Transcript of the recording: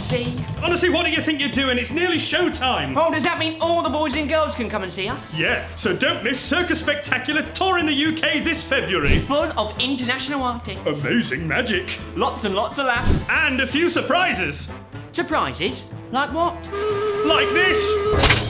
see. Honestly, what do you think you're doing? It's nearly showtime. Oh, does that mean all the boys and girls can come and see us? Yeah, so don't miss Circus Spectacular touring the UK this February. Full of international artists. Amazing magic. Lots and lots of laughs. And a few surprises. Surprises? Like what? Like this.